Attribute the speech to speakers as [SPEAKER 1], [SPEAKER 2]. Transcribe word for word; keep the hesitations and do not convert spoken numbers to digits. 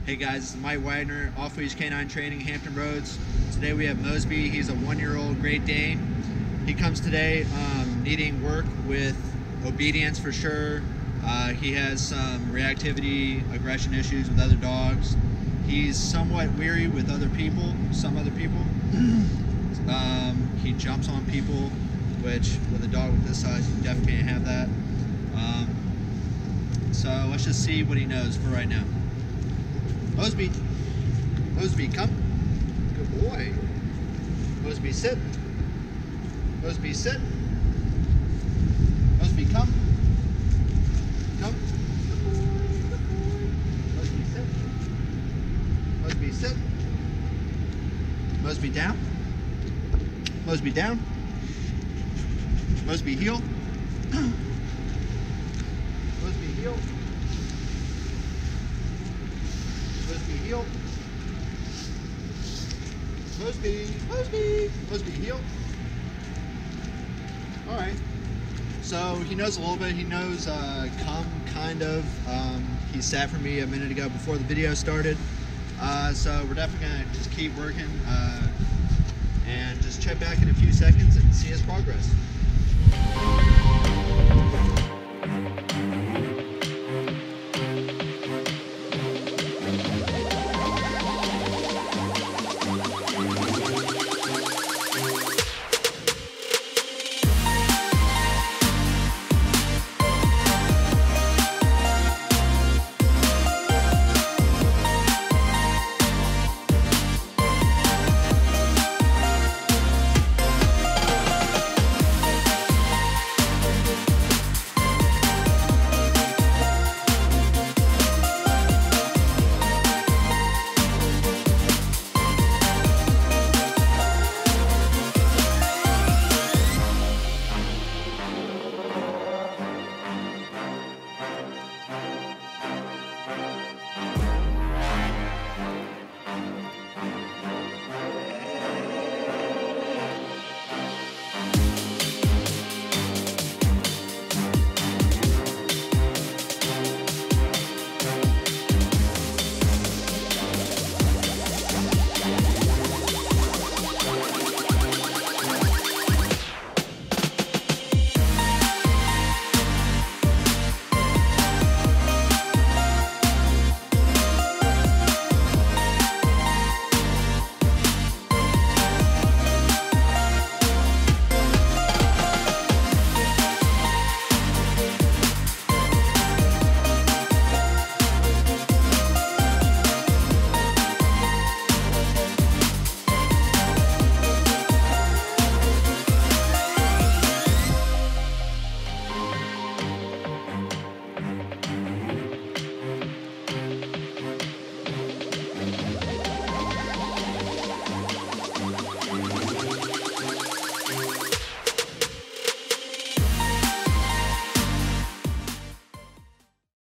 [SPEAKER 1] Hey guys, this is Mike Wagner, Off Leash Canine Training, Hampton Roads. Today we have Mosby. He's a one-year-old Great Dane. He comes today um, needing work with obedience for sure. Uh, he has some reactivity, aggression issues with other dogs. He's somewhat weary with other people, some other people. um, he jumps on people, which with a dog with this size, you definitely can't have that. Um, so let's just see what he knows for right now. Mosby, Mosby, come. Good boy. Mosby, sit. Mosby, sit. Mosby, come. Come. Mosby, sit. Mosby, sit. Mosby, down. Mosby, down. Mosby, heel. Mosby, heel. Mosby, heel. Mosby, Mosby, Mosby, heel. All right. So he knows a little bit. He knows uh, come, kind of. Um, he sat for me a minute ago before the video started. Uh, so we're definitely gonna just keep working uh, and just check back in a few seconds and see his progress.